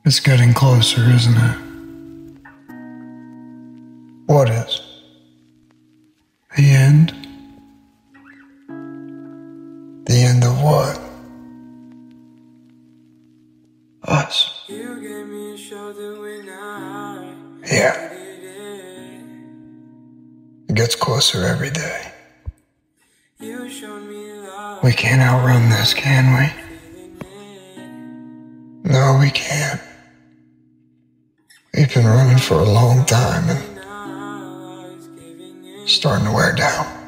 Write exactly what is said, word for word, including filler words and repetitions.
It's getting closer, isn't it? What is? The end? The end of what? Us. Yeah. It gets closer every day. We can't outrun this, can we? No, we can't. We've been running for a long time and it's starting to wear down.